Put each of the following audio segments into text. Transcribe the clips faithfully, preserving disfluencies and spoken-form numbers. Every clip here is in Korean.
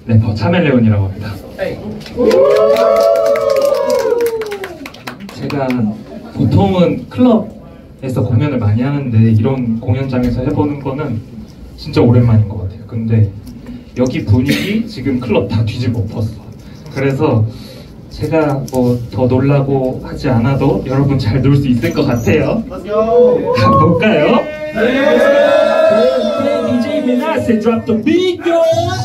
래퍼 차멜레온이라고 합니다. 제가 보통은 클럽에서 공연을 많이 하는데 이런 공연장에서 해보는 거는 진짜 오랜만인 것 같아요. 근데 여기 분위기 지금 클럽 다 뒤집어 엎었어. 그래서 제가 뭐 더 놀라고 하지 않아도 여러분 잘 놀 수 있을 것 같아요. 가볼까요? 디제이 미나스 drop the beat, girl.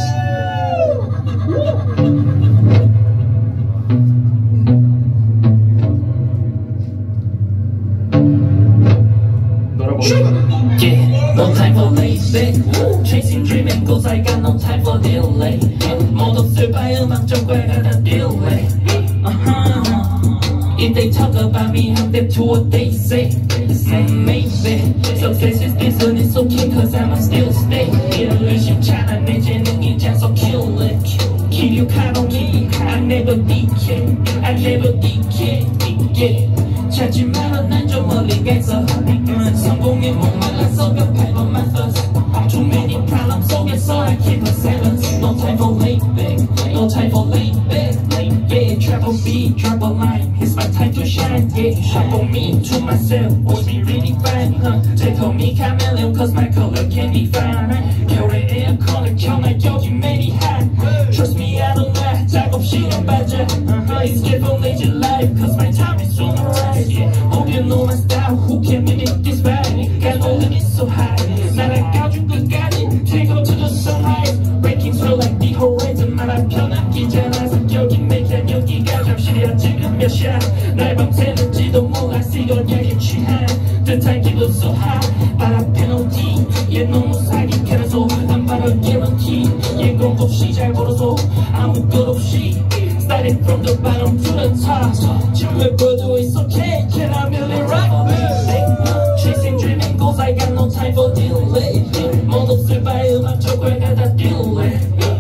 Yeah, no time for lazy. Chasing dreaming goals, I got no time for delay. 모두 없을 바에 음악적과 가다 delay. Uh-huh. If they talk about me, I'm deaf to what they say. Maybe success is this and it's okay cause I'ma still stay. 의심찮아 내 재능이 장소 kill it. 기력하던 게 I never decay, I never decay. Yeah. 찾지 말아 난 좀 멀리 가서 성공에 목말라서 몇 팔번만 써서 Too many problems 속에서 I keep a silence. No time for laid back, no time for laid back. Yeah, trap a beat, drop a line. It's my time to shine. Yeah, shop on me to myself. Always be really fine, huh? They call me chameleon cause my color can be fine. 겨울에 에어컨을 켜놔 여기 very hot. Trust me I don't lie. 작업 시간 빠져. It's get for lazy life cause my time is on the rise. Yeah, hope you know my style. Who can mimic this vibe? Got no limit so high. 날아가준 끝까지 take up to the sunrise. Breaking through like the horizon. 말아 편안기잖아. 성격이 내가 여기가 잠시야 지금 몇 샷. 날 밤새는지도 몰라. 시건약에 취한 듯한 기분 so high. 바라 페널티 얘 너무 사기캐라서 안 바라 guarantee. 얘 공급시 잘 벌어서 아무 것 없이 started from the bottom to the top. 지금 래퍼도 it's okay. Can I really rock? Chasing dreaming goals I got no time for delay. 모두 없을 바에 음악적과 가다 delay.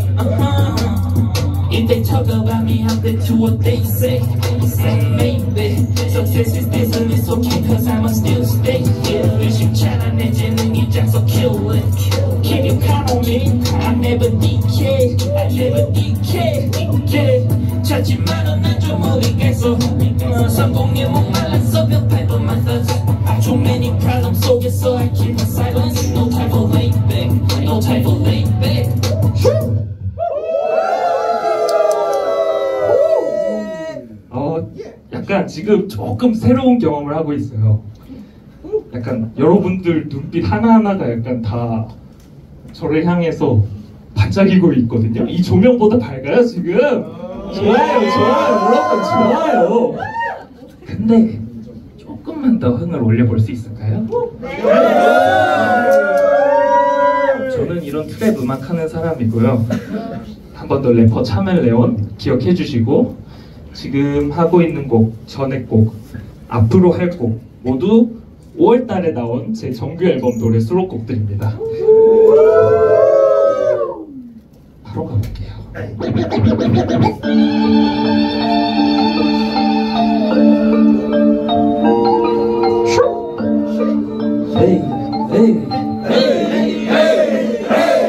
If they talk about me, I'm dead to what they say. Maybe success is this and it's okay cause I'ma still stay. 의심찮아 내 재능이 장소 kill it. Keep you count on me, I never decay, I never decay. Yeah, 찾지 말아 난 좀 멀리 가서 성공에 목말라서 몇 팔번만 써서 Too many problems 속에서 I keep my silence. No time for laid back, no time for laid back. 약간 지금 조금 새로운 경험을 하고 있어요. 약간 여러분들 눈빛 하나하나가 약간 다 저를 향해서 반짝이고 있거든요. 이 조명보다 밝아요 지금. 좋아요 좋아요 여러분 좋아요. 근데 조금만 더 흥을 올려볼 수 있을까요? 저는 이런 트랩 음악 하는 사람이고요. 한 번 더 래퍼 차멜레온 기억해 주시고 지금 하고 있는 곡, 전에 곡, 앞으로 할 곡 모두 오월 달에 나온 제 정규 앨범 노래 수록곡들입니다. 바로 가볼게요. Hey, hey, hey, hey,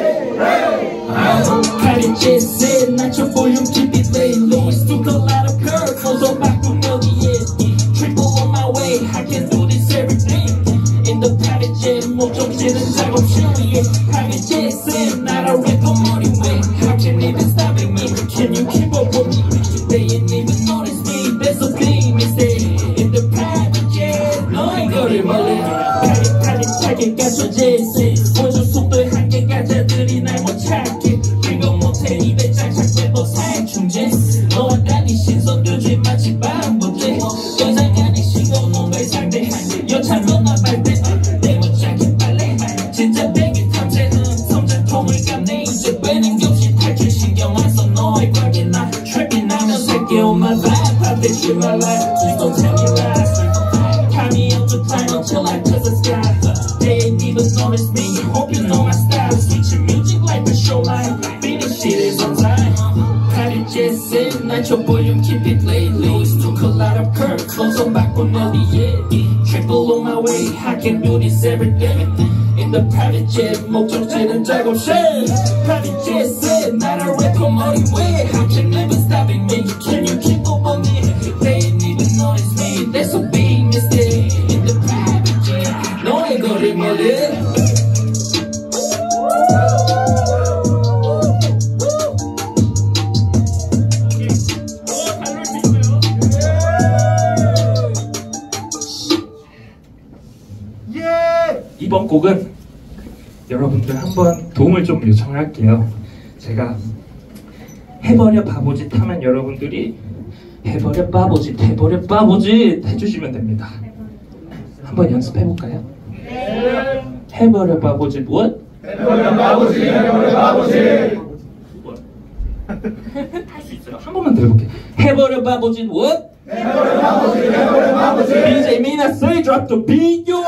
hey, Cardi just said, not your volume, keep it lay low. It's took a lot of curves, so back to melody, yeah. Triple on my way, I can do this every day. In the private jet, 목적지는 작업실 위에. Cardi just said, not a rapper money way. How can you even stop me? Can you keep up with me? They ain't even notice me. That's the thing, me say. In the private jet, no, I got it, molly. Cardi, Cardi, 차게 가져, 제세. 원조 속도의 한계가 자들이 날 못 찾게. 그거 못해, 입에 짝짝 빼고 사회 충제. 너와 달리 신선도지 마치 반복돼. 더 이상 아닌 신고 뭔가에 상대한 여차로 나발 때. 내 못잡게 빨래. 진짜 백일 탐색. 성장통을 감내. 이제 빼는 게 없이 탈출 신경 안 써. 너의 과게 나. 트랩이 나면 새끼 on my vibe. 팝대지 my life. Please don't tell me lies. Count me up the time until I touch the sky. They ain't even notice me. Hope you know my style. Switching music like a show line. Finish shit is on time. Cardi just said, not your volume, keep it laid low. It's took a lot of curves, close on back on the yeah. Triple on my way, I can do this every day. In the private jet, 목적지는 작업실. Cardi just said, not a rapper, only way. How can never stopping me? Can you keep up on me? They ain't even notice me. That's a big mistake. In the private jet, no ain't gonna remove it. 이번 곡은 여러분들 한번 도움을 좀 요청을 할게요. 제가 해버려 바보짓 하면 여러분들이 해버려 바보짓 해버려 바보짓 해주시면 됩니다. 한번 연습해볼까요? 네. 해버려 바보짓 what? 해버려 바보짓 해버려 바보짓 할 수 있어요. 한 번만 더 해볼게요. 해버려 바보짓 what? 해버려 바보짓 해버려 바보짓 디제이 미나 say drop the beat yo.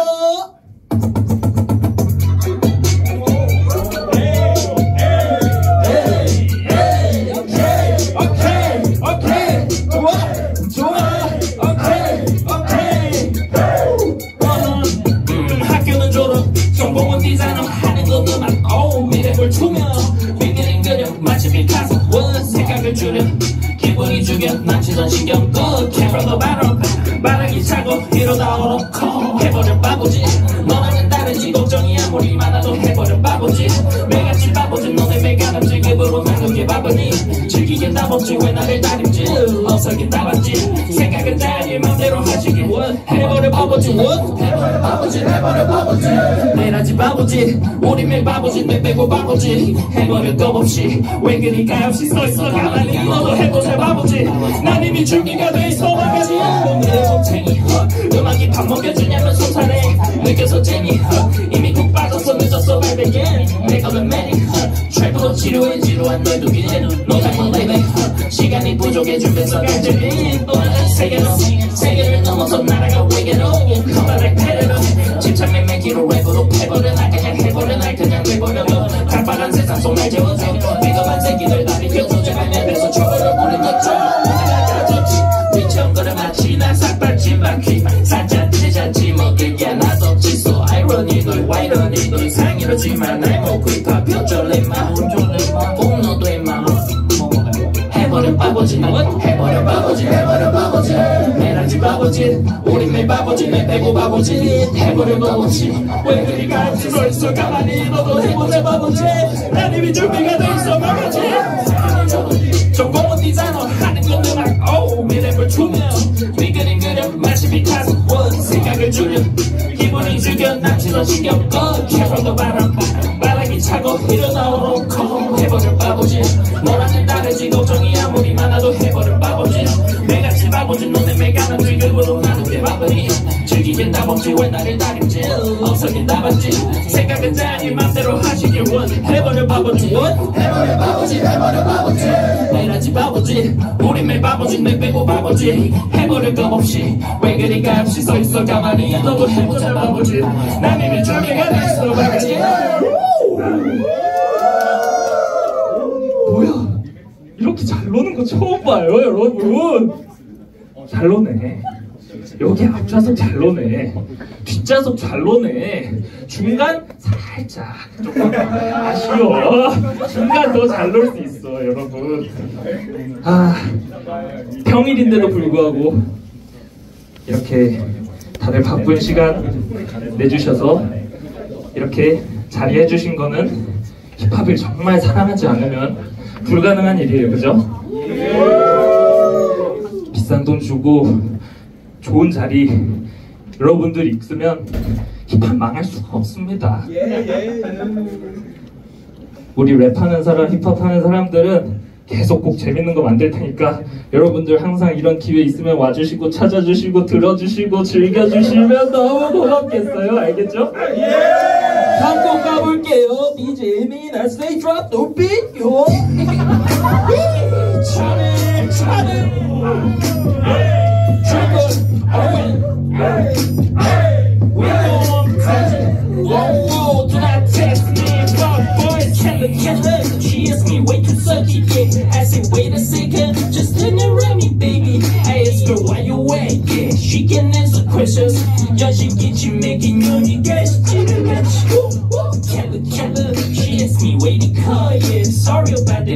기분이 죽여 남치던 신경 꺼 캐롤도 바로 바람이 차고 이러다 얼어커 해버려 바보지 너랑은 다르지 걱정이 아무리 많아도 해버려 바보지 매같이 바보지 너네 매가람지 급으로 나누게 바보니 즐기긴 답없지 왜 나를 다림지 없어긴 답았지 생각은 자기 맘대로 하시기 원 해버려 바보지 원 해버려 바보지 해버려 바보지 매라지 바보지 우리 매 바보지 내 빼고 바보지 해버려 겁없이 왜 그리 가없이 서있어 가만히 너도 해보자 바보지 난 이미 준비가 돼있어 바가지 오늘의 멍청이 음악이 밥 먹여주냐면 손사래 느껴서 재미 이미 푹 빠져서 늦었어 발베개 내거는 매니 트랩으로 치료해 지루한 널 두기엔 너 닮은 레벨 시간이 부족해 준비해서 간절히 또 다른 세계로 세계를 넘어서 날아가 외계로 커다란 패러로 집착 맹맹기로 랩으로 패버려 날 그냥 해버려 날 그냥 내버려도 달빨한 세상 속 날 재워줘 비겁한 새끼들 다 비켜줘 제발 내 배에서 trouble 우린 넣죠 오늘 가졌지 위처럼 걸어마치 나 삭발진 바퀴 살짝 늦었지 먹을 게 하나도 없지 so irony 널 와이러니 널 상이러지만 날 먹고 입하 펴줄래마 분노도 임마 해버려 바보지 해버려 바보지 해버려 바보지 매라지 바보지 우린 매 바보지 내 빼고 바보지 해버려 바보지 왜 그리 가없이 서있어 가만히 너도 해보자 바보지 난 이미 준비가 돼있어 바보지 전공은 디자이너 하는 건 음악 오 미래를 추면 네 그림 그려 마치 피카소 원 생각을 줄여 기분이 죽여 남치던 신경 꺼 캐롤도 바람 바람이 차고 일어나 오로코 해버려 바보지 너랑은 다르지 걱정이 아무리 많아도 해버려 바보지 매같이 바보지 너네 매가는 즐거움으로 나누게 바쁘니 즐기긴 답없지 왜 나를 다림지 없어긴 답았지 생각은 자기 맘대로 하시길 원 해버려 바보지 원 해버려 바보지 해버려 바보지 매라지 바보지 우리 매 바보지 내 빼고 바보지 해버릴 것 없이 왜 그리 가없이 서있어 가만히 너도 해보자 바보지 난 이미 준비가 됐어 바보지 뭐야? 이렇게 잘 노는 거 처음 봐요, 여러분. 잘 노네. 여기 앞좌석 잘 노네. 뒷좌석 잘 노네. 중간 살짝 조금 아쉬워. 중간 더 잘 놀 수 있어, 여러분. 아, 평일인데도 불구하고 이렇게 다들 바쁜 시간 내주셔서 이렇게 자리해 주신 거는 힙합을 정말 사랑하지 않으면 불가능한 일이에요, 그죠? 비싼 돈 주고 좋은 자리 여러분들 있으면 힙합 망할 수가 없습니다. 우리 랩하는 사람, 힙합하는 사람들은 계속 꼭 재밌는 거 만들 테니까 여러분들 항상 이런 기회 있으면 와주시고 찾아주시고 들어주시고 즐겨주시면 너무 고맙겠어요. 알겠죠? 다음 곡 가볼게요. 디제이 미나 say drop the beat yo. 차례 차례 We gon' crazy. Whoa whoa, do not test me. Fuck boys, killer killer. She asked me way too sucky, yeah. I said wait a second, just turn around me, baby. I asked her why you wait, yeah. She can answer questions. Yeah, she get you making money, guys. Killer killer. She asked me wait to call, yeah. Sorry about that,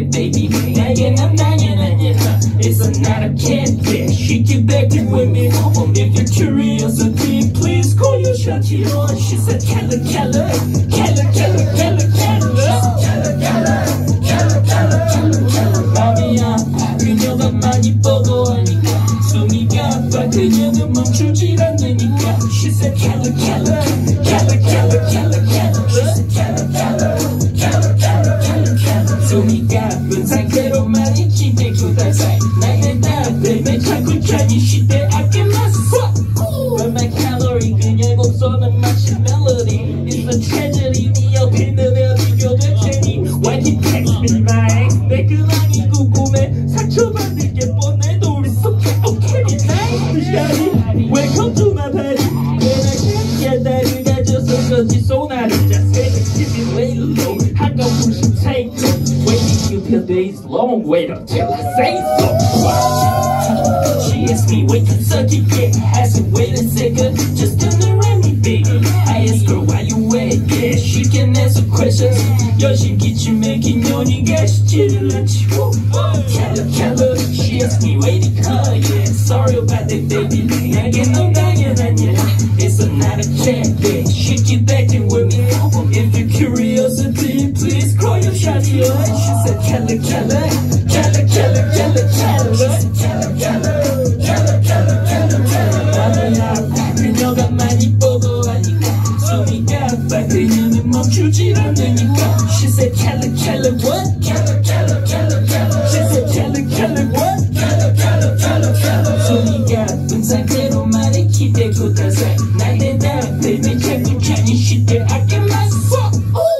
that baby 나에게 난 당연한 일 It's not a catfish She keep acting with me If you're curiosity please call your shot on She said Kella Kella Kella Kella Kella Kella Kella Kella Kella Kella Kella 맘이야 그녀가 많이 보고 하니까 숨이 가빠 그녀는 멈추질 않으니까 She said Kella Kella Kella Kella Kella Kella She said Kella Kella Kella Kella Kella Kella 숨이 가쁜 상태로만 있기에 구달살 나의 답을 자꾸 자기 시대 아껴놨어 But my calorie 그냥 곡선은 마치 멜로디 It's a tragedy 네 옆에 있는 애들이 교될 테니 Why you text me my ex 내 근황이 궁금해 상처받을 게 뻔해 너 it's okay okay nice Welcome to my party 내가 다리를 가져서 그런지 소나를 자세히 keep it way low 한가운씩 take it Waiting until days long wait until I say so She asked me wait Kentucky yeah I said wait a second just turn around me baby I asked her why you wait yeah she can answer questions 여신 기침에 기년이가 시지를 않지 Kella Kella She asked me wait it huh yeah sorry about that baby 나에게 넌 당연한 일 It's not a chat yeah she keep acting with me If you're curiosity please call your shot yeah She said Kella Kella Kella Kella Kella Kella Kella Kella Kella Kella Kella Kella 그녀가 많이 보고 하니까 숨이 가빠 그녀는 멈추질 않으니까 She said Kella Kella what? Kella Kella Kella Kella She said Kella Kella what? Kella Kella Kella Kella 숨이 가쁜 상태로만 있기에 굳어서 나의 답을 내 자꾸 자기 시대 아껴놨어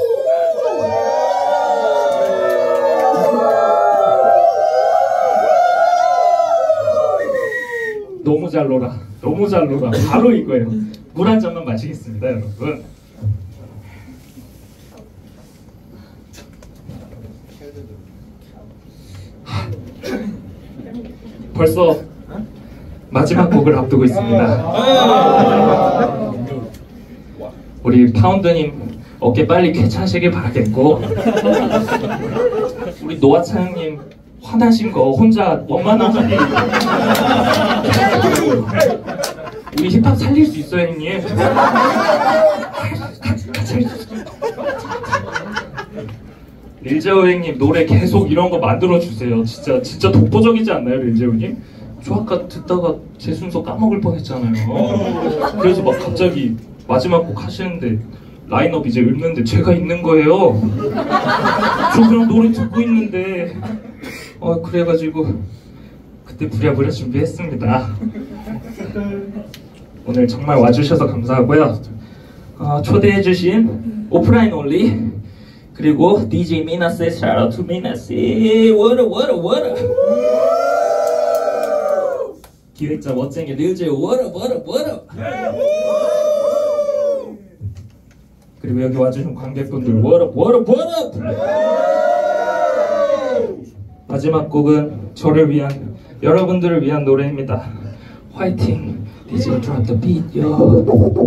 너무 잘 놀아. 너무 잘 놀아. 바로 이거예요. 물 한 잔만 마시겠습니다, 여러분. 벌써 마지막 곡을 앞두고 있습니다. 우리 파운드님 어깨 빨리 쾌차하시길 바라겠고 우리 노아차영님 화나신 거 혼자 원만하게 우리 힙합 살릴 수 있어요, 형님. 릴제오 형님 노래 계속 이런 거 만들어 주세요. 진짜 진짜 독보적이지 않나요, 릴제오 님? 저 아까 듣다가 제 순서 까먹을 뻔했잖아요. 그래서 막 갑자기 마지막 곡 하시는데 라인업 이제 읊는데 제가 있는 거예요. 저 그냥 노래 듣고 있는데 어 그래가지고 그때 부랴부랴 준비했습니다. 오늘 정말 와주셔서 감사하고요. 어, 초대해주신 오프라인 올리 그리고 디제이 미나스 shout out to 미나씨 what up what up what up 기획자 멋쟁이 릴제오 what up what up what up 그리고 여기 와주신 관객분들 what up what up what up 마지막 곡은 저를 위한 여러분들을 위한 노래입니다. 화이팅! 디제이 drop the beat, yo.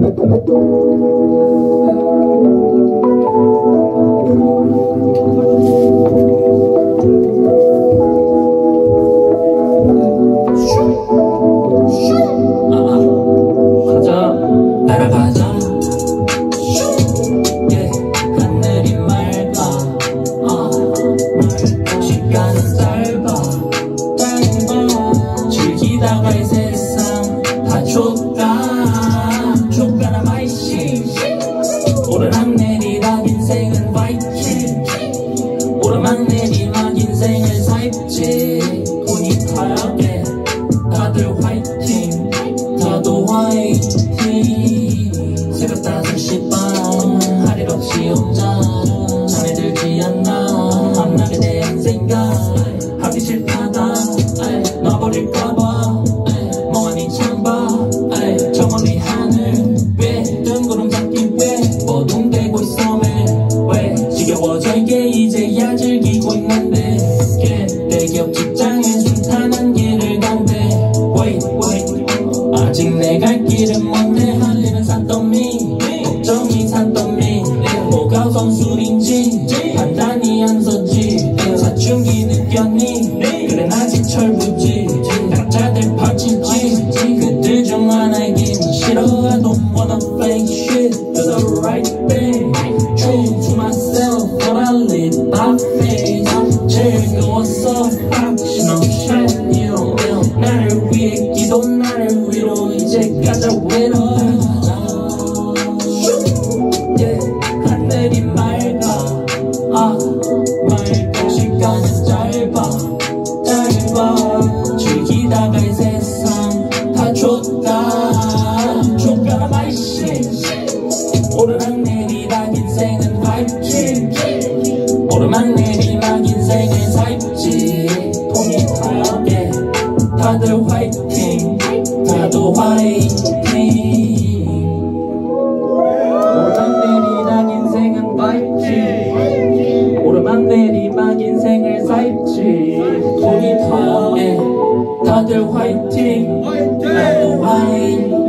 가자, 따라가자 yeah. 하늘이 맑아 uh. 시간은 짧아 즐기다가 이 세상 다 좁다 좁가나 마이싱 오르락 내리락 인생은 바이킹 오르막 내리락 인생을 살지 운이 타야게 다들 화이팅 다도 화이팅 새벽 다섯 시 반 할 일 없이 혼자 잠에 들지 않나 밤낮에 대한 생각 하기 싫다가 놔버릴까봐 멍하니 창봐 저 멀리 하늘 왜 뜬구름 잡기 왜 어둠되고 있어 왜 지겨워져 이게 이제야 즐기고 있는데 대기업 직장에 순탄한 길을 간대 wait wait 아직 내 갈 길은 먼데 할 일은 산더미 걱정이 산더미 뭐가 선술인지 판단이 안 서지 사춘기 느꼈니? 그래 아직 철부지 가짜들 파치지 그들 중 하나이긴 싫어 I don't wanna fake shit Do the right thing True to myself But I live my face 즐거웠어 확신 없이 you 나를 위해 기도 나를 위로 이제 가자 위로 하늘이 맑아 아 맑고 시간은 짧아 짧아 즐기다가 이 세상 다 줬다 족가라 my shit 오르락 내리락 인생은 파이팅 오르막 내리막 인생을 살지 돈이 타게 다들 화이팅 다들 화이팅 오르막 내리락 인생은 파이팅 오르막 내리막 인생을 살지 돈이 타게 다들 화이팅 다들 화이팅